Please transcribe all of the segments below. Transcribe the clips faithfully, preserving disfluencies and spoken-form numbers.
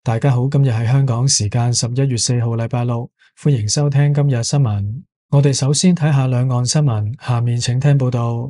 大家好，今日係香港時間十一月四號，禮拜六，歡迎收聽今日新聞。我哋首先睇下兩岸新聞，下面請聽報道。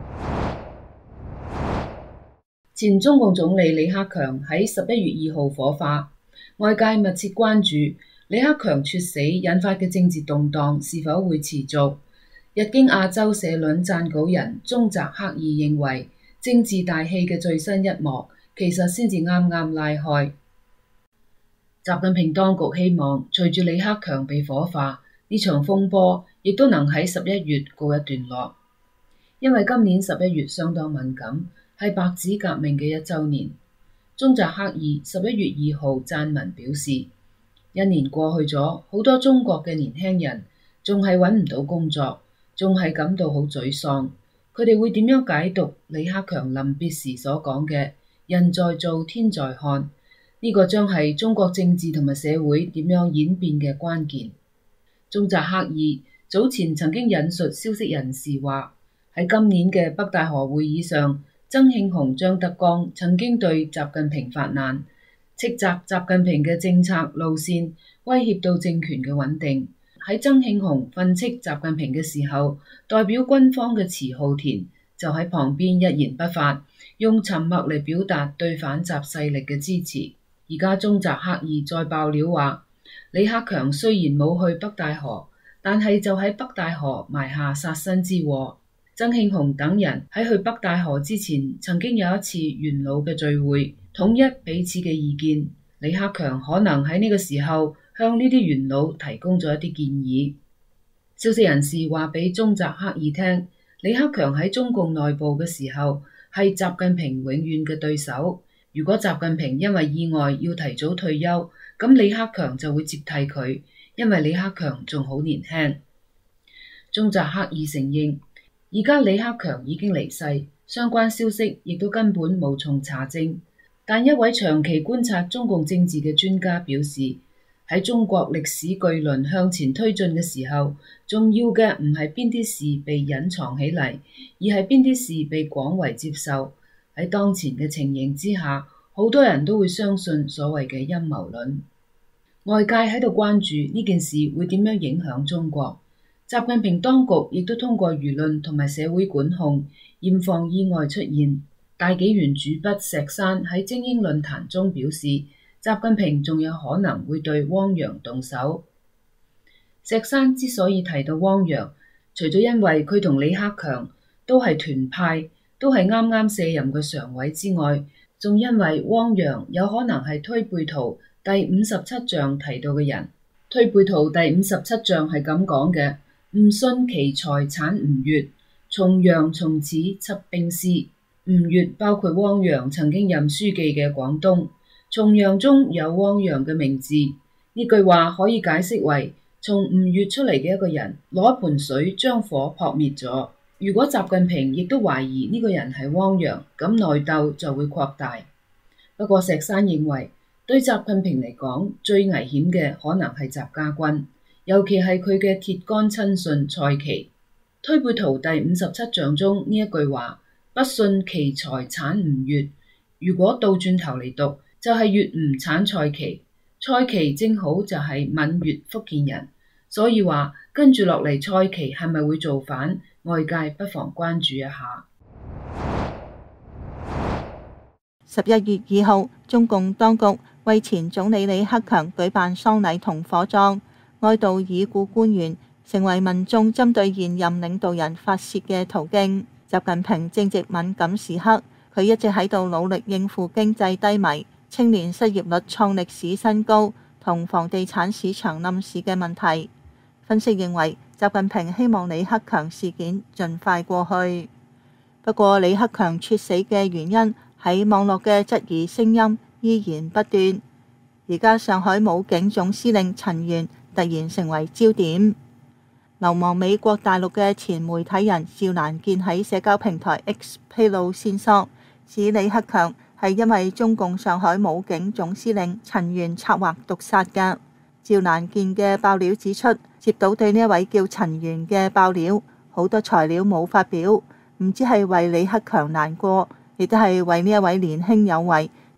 前中共總理李克強喺十一月二號火化，外界密切關注李克強猝死引發嘅政治動盪是否會持續。日經亞洲社論撰稿人中澤克二認為，政治大戲嘅最新一幕其實先至啱啱拉開。習近平當局希望隨住李克強被火化，呢場風波亦都能喺十一月告一段落。因為今年十一月相當敏感，係白紙革命嘅一周年。中澤克二十一月二號撰文表示，一年過去咗，好多中國嘅年輕人仲係揾唔到工作，仲係感到好沮喪。佢哋會點樣解讀李克強臨別時所講嘅人在做天在看？呢個將係中國政治同埋社會點樣演變嘅關鍵。中澤克二早前曾經引述消息人士話，喺今年嘅北戴河會議上，曾慶紅、張德江曾經對習近平發難，斥責習近平嘅政策路線威脅到政權嘅穩定。喺曾慶紅訓斥習近平嘅時候，代表軍方嘅遲浩田就喺旁邊一言不發，用沉默嚟表達對反習勢力嘅支持。而家中澤克二再爆料話，李克強雖然冇去北戴河，但係就喺北戴河埋下殺身之禍。曾慶紅等人喺去北戴河之前，曾經有一次元老嘅聚會，統一彼此嘅意見。李克強可能喺呢個時候向呢啲元老提供咗一啲建議。消息人士話俾中澤克二聽，李克強喺中共內部嘅時候係習近平永遠嘅對手。如果習近平因為意外要提早退休，咁李克強就會接替佢，因為李克強仲好年輕。中澤克二承認，而家李克強已經離世，相關消息亦都根本無從查證。但一位長期觀察中共政治嘅專家表示，喺中國歷史巨輪向前推進嘅時候，重要嘅唔係邊啲事被隱藏起嚟，而係邊啲事被廣為接受。喺當前嘅情形之下，好多人都會相信所謂嘅陰謀論。外界喺度關注呢件事會點樣影響中國。習近平當局亦都通過輿論同埋社會管控，嚴防意外出現。大紀元主筆石山喺精英論壇中表示，習近平仲有可能會對汪洋動手。石山之所以提到汪洋，除咗因為佢同李克強都係團派，都係啱啱卸任嘅常委之外，仲因為汪洋有可能係推背圖第五十七象提到嘅人。推背圖第五十七象係咁講嘅：吾信其才產吳越，重陽從此輯兵師。吳越包括汪洋曾經任書記嘅廣東，重陽中有汪洋嘅名字。呢句話可以解釋為從吳越出嚟嘅一個人攞一盆水將火撲滅咗。如果習近平亦都懷疑呢個人係汪洋，咁內鬥就會擴大。不過石山認為，對習近平嚟講，最危險嘅可能係習家軍，尤其係佢嘅鐵桿親信蔡奇。推背圖第五十七象中呢一句話，不信其才產吳越，如果倒轉頭嚟讀，就係越吳產蔡奇。蔡奇正好就係閩粵福建人，所以話跟住落嚟蔡奇係咪會造反？外界不妨關注一下。 十一月二號，中共當局為前總理李克強舉辦喪禮同火葬，哀悼已故官員，成為民眾針對現任領導人發洩嘅途徑。習近平正值敏感時刻，佢一直喺度努力應付經濟低迷、青年失業率創歷史新高同房地產市場冧市嘅問題。分析認為，習近平希望李克強事件盡快過去。不過，李克強猝死嘅原因喺網絡嘅質疑聲音依然不斷。而家上海武警總司令陳元突然成為焦點。流亡美國大陸嘅前媒體人趙蘭健喺社交平台 X 披露線索，指李克強係因為中共上海武警總司令陳元策劃毒殺㗎。趙蘭健嘅爆料指出，接到對呢一位叫陳元嘅爆料，好多材料冇發表，唔知係為李克強難過，亦都係為呢一位年輕有為、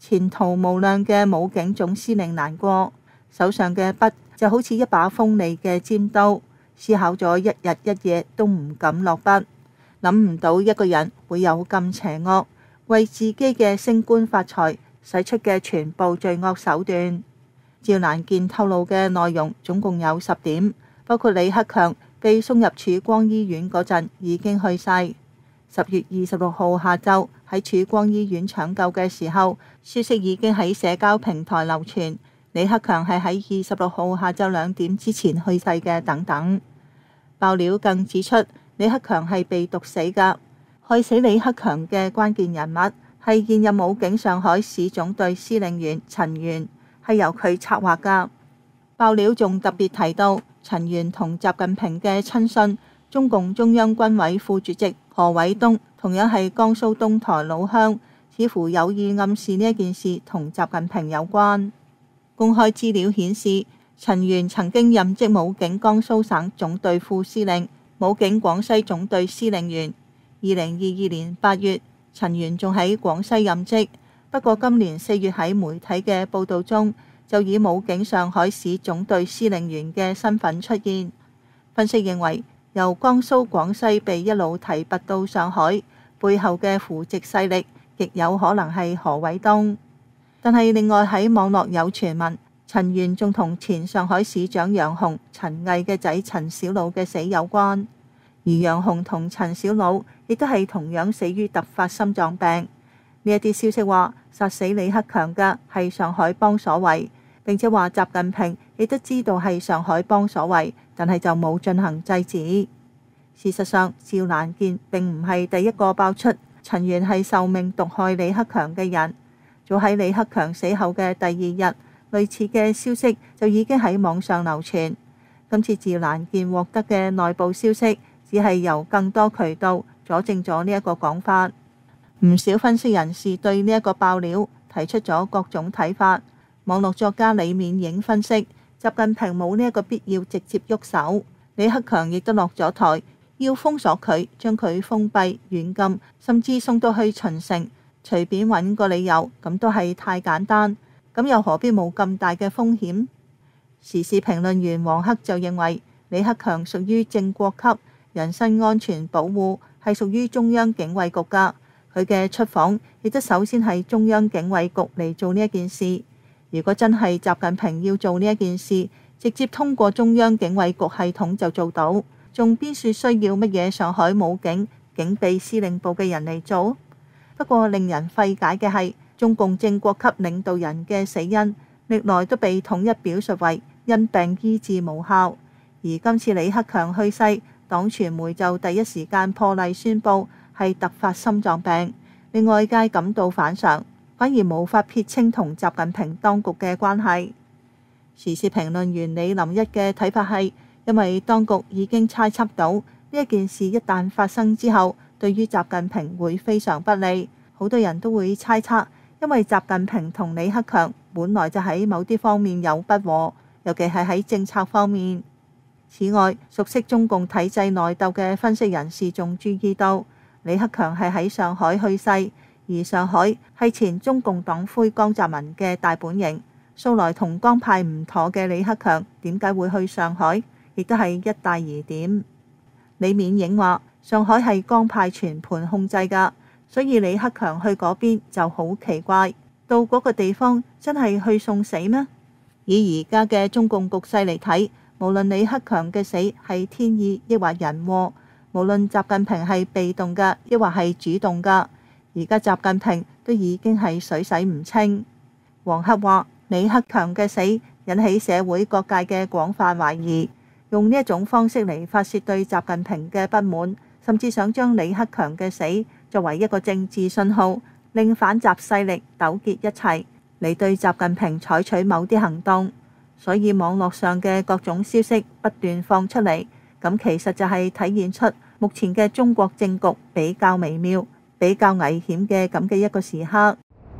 前途無量嘅武警總司令難過，手上嘅筆就好似一把鋒利嘅尖刀，思考咗一日一夜都唔敢落筆，諗唔到一個人會有咁邪惡，為自己嘅升官發財使出嘅全部罪惡手段。趙蘭健透露嘅內容總共有十點，包括李克強被送入曙光醫院嗰陣已經去世。十月二十六號下晝喺曙光醫院搶救嘅時候，消息已經喺社交平台流傳，李克強係喺二十六號下晝兩點之前去世嘅等等。爆料更指出，李克強係被毒死㗎，害死李克強嘅關鍵人物係現任武警上海市總隊司令員陳元，係由佢策劃㗎。爆料仲特別提到，陳元同習近平嘅親信中共中央軍委副主席何偉東同樣係江蘇東台老鄉，似乎有意暗示呢一件事同習近平有關。公開資料顯示，陳元曾經任職武警江蘇省總隊副司令、武警廣西總隊司令員。二零二二年八月，陳元仲喺廣西任職，不過今年四月喺媒體嘅報道中，就以武警上海市總隊司令員嘅身份出現。分析認為，由江蘇廣西被一路提拔到上海，背後嘅扶植勢力亦有可能係何偉東。但係另外喺網絡有傳聞，陳元仲同前上海市長楊雄、陳毅嘅仔陳小魯嘅死有關，而楊雄同陳小魯亦都係同樣死於突發心臟病。呢一啲消息話，殺死李克強嘅係上海幫所為，並且話習近平亦都知道係上海幫所為，但係就冇進行制止。事實上，趙蘭健並唔係第一個爆出陳元係受命毒害李克強嘅人。早喺李克強死後嘅第二日，類似嘅消息就已經喺網上流傳。今次趙蘭健獲得嘅內部消息，只係由更多渠道佐證咗呢一個講法。唔少分析人士對呢一個爆料提出咗各種睇法。網絡作家李勉影分析，習近平冇呢一個必要直接喐手，李克強亦都落咗台，要封鎖佢，將佢封閉、軟禁，甚至送到去秦城，隨便揾個理由，咁都係太簡單。咁又何必冒咁大嘅風險？時事評論員黃克就認為，李克強屬於正國級，人身安全保護係屬於中央警衛局㗎。佢嘅出訪亦都首先係中央警衛局嚟做呢一件事。如果真係習近平要做呢一件事，直接通過中央警衛局系統就做到，仲邊處需要乜嘢上海武警警備司令部嘅人嚟做？不過令人費解嘅係，中共正國級領導人嘅死因歷來都被統一表述為因病醫治無效，而今次李克強去世，黨傳媒就第一時間破例宣布係突發心臟病，令外界感到反常，反而無法撇清同習近平當局嘅關係。時事評論員李林一嘅睇法係，因為當局已經猜測到呢一件事一旦發生之後，對於習近平會非常不利，好多人都會猜測，因為習近平同李克強本來就喺某啲方面有不和，尤其係喺政策方面。此外，熟悉中共體制內鬥嘅分析人士仲注意到，李克強係喺上海去世，而上海係前中共黨魁江澤民嘅大本營，素來同江派唔妥嘅李克強點解會去上海，亦都係一大疑點。李勉影話，上海係江派全盤控制㗎，所以李克強去嗰邊就好奇怪，到嗰個地方真係去送死咩？以而家嘅中共局勢嚟睇，無論李克強嘅死係天意抑或人禍，無論習近平係被動嘅抑或係主動嘅，而家習近平都已經係水洗唔清。黃克話，李克強嘅死引起社會各界嘅廣泛懷疑，用呢一種方式嚟發洩對習近平嘅不滿，甚至想將李克強嘅死作為一個政治信號，令反習勢力糾結一齊嚟對習近平採取某啲行動。所以網絡上嘅各種消息不斷放出嚟，咁其實就係體現出目前嘅中國政局比較微妙、比較危險嘅咁嘅一個時刻。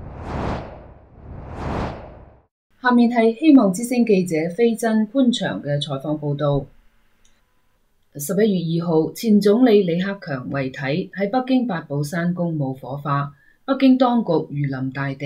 下面係希望之聲記者飛真潘祥嘅採訪報道。十一月二號，前總理李克強遺體喺北京八寶山公墓火化，北京當局如臨大敵，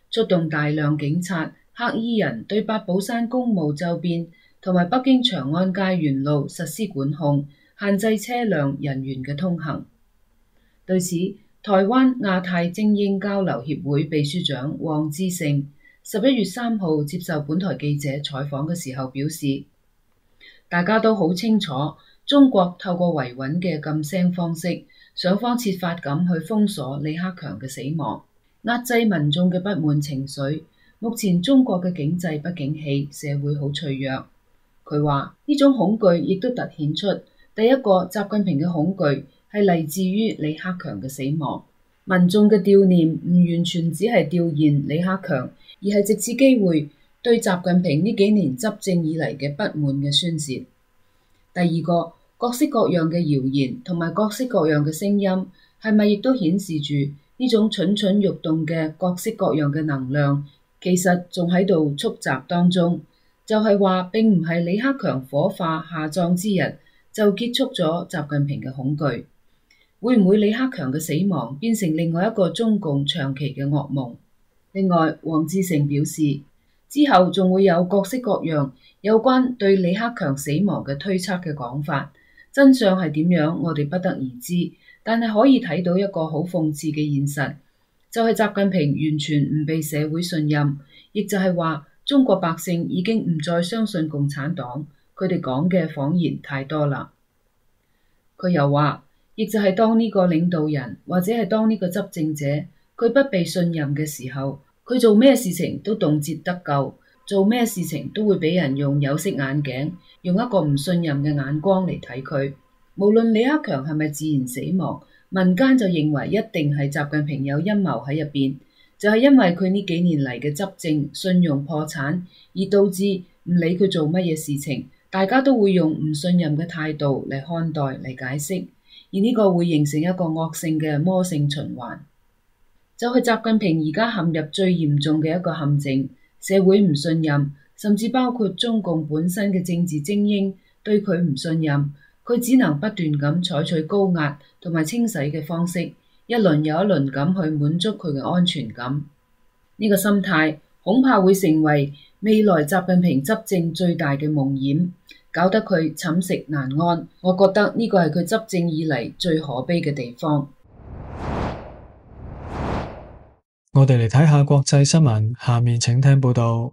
出動大量警察、黑衣人對八寶山公墓周邊同埋北京長安街沿路實施管控，限制車輛人員嘅通行。對此，台灣亞太精英交流協會秘書長黃志誠十一月三號接受本台記者採訪嘅時候表示，大家都好清楚，中國透過維穩嘅噤聲方式，想方設法咁去封鎖李克強嘅死亡，壓制民眾嘅不滿情緒。目前中國嘅經濟不景氣，社會好脆弱。佢話呢種恐懼亦都突顯出第一個習近平嘅恐懼係嚟自於李克強嘅死亡。民眾嘅悼念唔完全只係悼念李克強，而係藉此機會對習近平呢幾年執政以嚟嘅不滿嘅宣洩。第二個，各式各樣嘅謠言同埋各式各樣嘅聲音，係咪亦都顯示住呢種蠢蠢欲動嘅各式各樣嘅能量，其實仲喺度蓄集當中？就係話並唔係李克強火化下葬之日就結束咗習近平嘅恐懼。會唔會李克強嘅死亡變成另外一個中共長期嘅噩夢？另外，黃志誠表示，之後仲會有各式各樣有關對李克強死亡嘅推測嘅講法，真相係點樣我哋不得而知，但係可以睇到一個好諷刺嘅現實，就係習近平完全唔被社會信任，亦就係話中國百姓已經唔再相信共產黨，佢哋講嘅謊言太多啦。佢又話，亦就係當呢個領導人或者係當呢個執政者佢不被信任嘅時候，佢做咩事情都動輒得咎，做咩事情都會俾人用有色眼鏡，用一個唔信任嘅眼光嚟睇佢。無論李克強係咪自然死亡，民間就認為一定係習近平有陰謀喺入邊，就係因為佢呢幾年嚟嘅執政信用破產，而導致唔理佢做乜嘢事情，大家都會用唔信任嘅態度嚟看待嚟解釋，而呢個會形成一個惡性嘅魔性循環。就係習近平而家陷入最嚴重嘅一個陷阱，社會唔信任，甚至包括中共本身嘅政治精英對佢唔信任，佢只能不斷咁採取高壓同埋清洗嘅方式，一輪又一輪咁去滿足佢嘅安全感。呢個心態恐怕會成為未來習近平執政最大嘅夢魘，搞得佢寢食難安。我覺得呢個係佢執政以嚟最可悲嘅地方。 我哋嚟睇下國際新聞，下面請聽報道。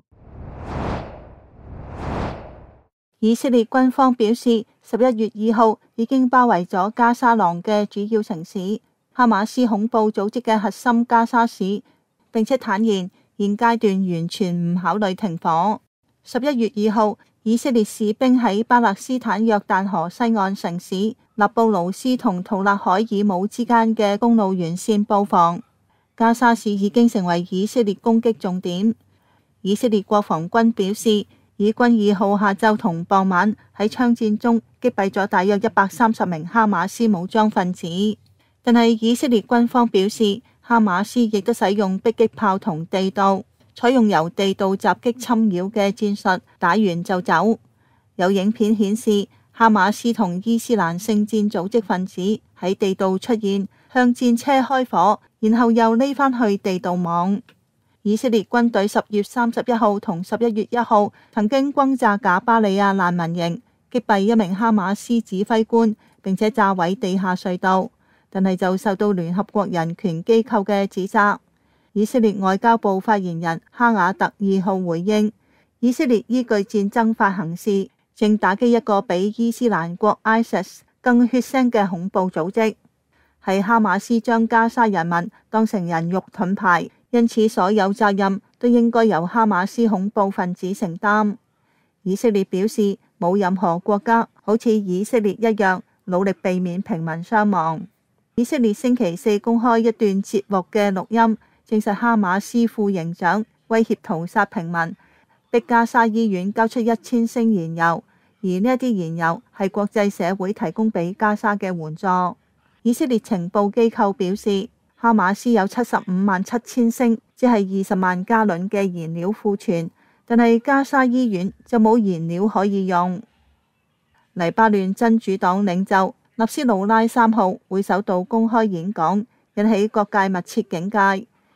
以色列軍方表示，十一月二號已經包圍咗加沙廊嘅主要城市哈馬斯恐怖組織嘅核心加沙市，並且坦言現階段完全唔考慮停火。十一月二號，以色列士兵喺巴勒斯坦約旦河西岸城市納布魯斯同圖勒海爾姆之間嘅公路沿線布防。加沙市已經成為以色列攻擊重點。以色列國防軍表示，以軍二號下晝同傍晚喺槍戰中擊斃咗大約一百三十名哈馬斯武裝分子。但係以色列軍方表示，哈馬斯亦都使用迫擊炮同地道，採用由地道襲擊侵擾嘅戰術，打完就走。有影片顯示，哈馬斯同伊斯蘭聖戰組織分子喺地道出現，向戰車開火，然後又匿返去地道網。以色列軍隊十月三十一號同十一月一號曾經轟炸賈巴里亞難民營，擊斃一名哈馬斯指揮官，並且炸毀地下隧道，但係就受到聯合國人權機構嘅指責。以色列外交部發言人哈瓦特二號回應，以色列依據戰爭法行事，正打擊一個比伊斯蘭國 I S I S 更血腥嘅恐怖組織。係哈馬斯將加沙人民當成人肉盾牌，因此所有責任都應該由哈馬斯恐怖分子承擔。以色列表示，冇任何國家好似以色列一樣努力避免平民傷亡。以色列星期四公開一段節目嘅錄音，證實哈馬斯副營長威脅屠殺平民，逼加沙醫院交出一千升燃油，而呢一啲燃油係國際社會提供俾加沙嘅援助。以色列情報機構表示，哈馬斯有七十五萬七千升，即係二十萬加侖嘅燃料庫存，但係加沙醫院就冇燃料可以用。黎巴嫩真主黨領袖納斯魯拉三號會首度公開演講，引起各界密切警戒。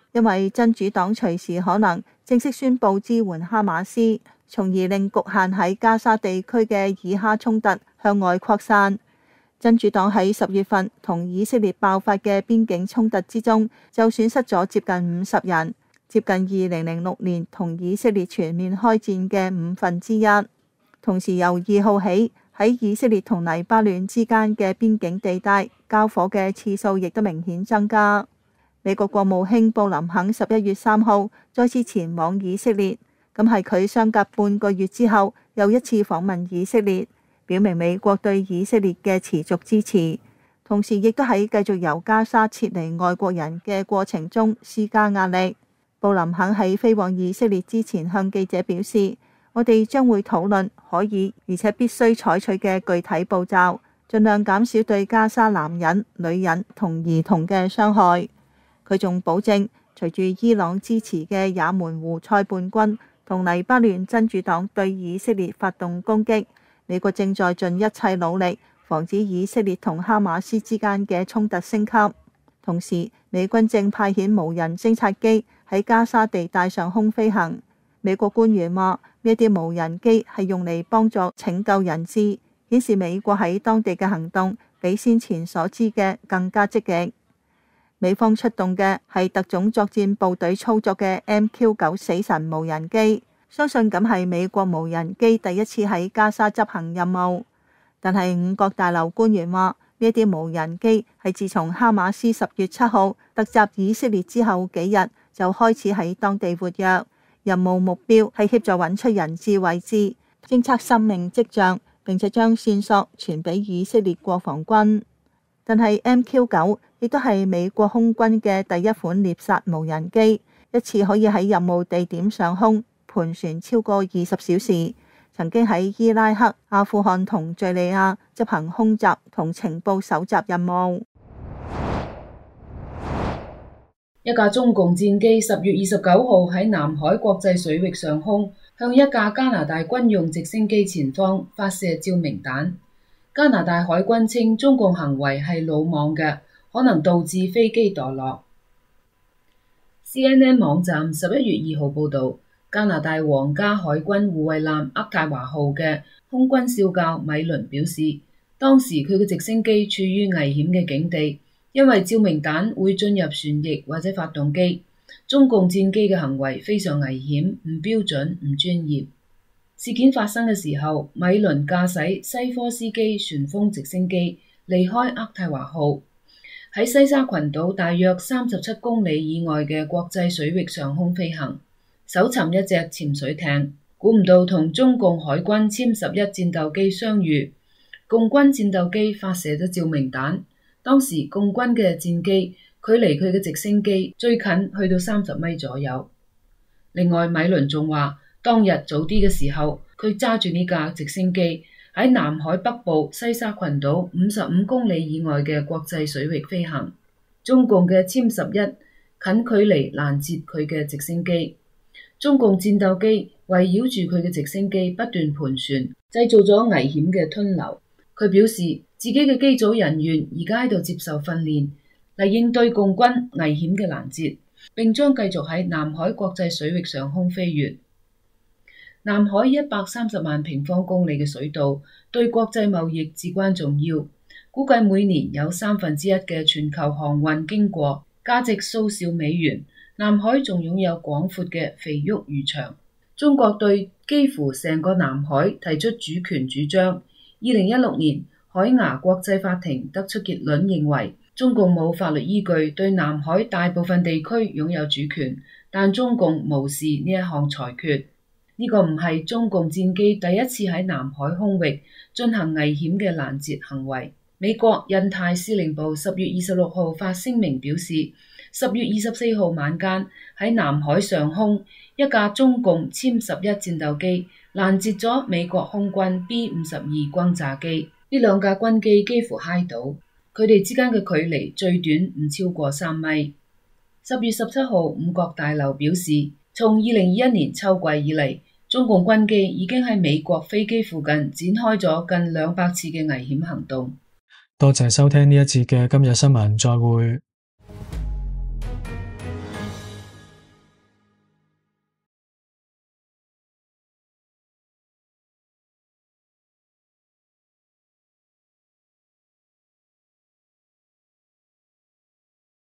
因為真主黨隨時可能正式宣布支援哈馬斯，從而令局限喺加沙地區嘅以哈衝突向外擴散。真主黨喺十月份同以色列爆發嘅邊境衝突之中，就損失咗接近五十人，接近二零零六年同以色列全面開戰嘅五分之一。同時由二號起，喺以色列同黎巴嫩之間嘅邊境地帶交火嘅次數亦都明顯增加。美國國務卿布林肯十一月三號再次前往以色列，咁係佢相隔半個月之後又一次訪問以色列，表明美國對以色列嘅持續支持，同時亦都喺繼續由加沙撤離外國人嘅過程中施加壓力。布林肯喺飛往以色列之前向記者表示，我哋將會討論可以而且必須採取嘅具體步驟，盡量減少對加沙男人、女人同兒童嘅傷害。佢仲保證，隨住伊朗支持嘅也門胡塞叛軍同黎巴嫩真主黨對以色列發動攻擊，美國正在盡一切努力防止以色列同哈馬斯之間嘅衝突升級。同時，美軍正派遣無人偵察機喺加沙地帶上空飛行。美國官員話，呢啲無人機係用嚟幫助拯救人質，顯示美國喺當地嘅行動比先前所知嘅更加積極。美方出動嘅係特種作戰部隊操作嘅 M Q 九死神無人機，相信咁係美國無人機第一次喺加沙執行任務。但係五角大樓官員話，呢啲無人機係自從哈馬斯十月七號突襲以色列之後幾日就開始喺當地活躍，任務目標係協助揾出人質位置、偵測生命跡象，並且將線索傳俾以色列國防軍。但係 M Q 九亦都係美國空軍嘅第一款獵殺無人機，一次可以喺任務地點上空盤旋超過二十小時，曾經喺伊拉克、阿富汗同敘利亞執行空襲同情報搜集任務。 一架中共戰機十月二十九號喺南海國際水域上空向一架加拿大軍用直升機前方發射照明彈。加拿大海軍稱中共行為係魯莽嘅，可能導致飛機墮落。C N N 網站十一月二號報導，加拿大皇家海軍護衛艦渥太華號嘅空軍少校米倫表示，當時佢嘅直升機處於危險嘅境地，因為照明彈會進入船翼或者發動機。中共戰機嘅行為非常危險、唔標準、唔專業。事件發生嘅時候，米倫駕駛西科斯基旋風直升機離開渥太華號，喺西沙群島大約三十七公里以外嘅國際水域上空飛行，搜尋一隻潛水艇，估唔到同中共海軍殲十一戰鬥機相遇，共軍戰鬥機發射咗照明彈。當時共軍嘅戰機距離佢嘅直升機最近去到三十米左右。另外，米倫仲話，當日早啲嘅時候，佢揸住呢架直升機喺南海北部西沙群島五十五公里以外嘅國際水域飛行，中共嘅殲十一近距離攔截佢嘅直升機，中共戰鬥機圍繞住佢嘅直升機不斷盤旋，製造咗危險嘅吞流。佢表示自己嘅機組人員而家喺度接受訓練嚟應對共軍危險嘅攔截，並將繼續喺南海國際水域上空飛越。南海一百三十萬平方公里嘅水道對國際貿易至關重要，估計每年有三分之一嘅全球航運經過，價值數兆美元。南海仲擁有廣闊嘅肥沃漁場。中國對幾乎成個南海提出主權主張。二零一六年，海牙國際法庭得出結論，認為中共冇法律依據對南海大部分地區擁有主權，但中共無視呢一項裁決。呢個唔係中共戰機第一次喺南海空域進行危險嘅攔截行為。美國印太司令部十月二十六號發聲明表示，十月二十四號晚間喺南海上空，一架中共殲十一戰鬥機攔截咗美國空軍 B 五十二轟炸機。呢兩架軍機幾乎揩到，佢哋之間嘅距離最短唔超過三米。十月十七號，五角大樓表示，從二零二一年秋季以嚟，中共軍機已經喺美國飛機附近展開咗近兩百次嘅危險行動。 多謝收聽呢一節嘅今日新聞，再會。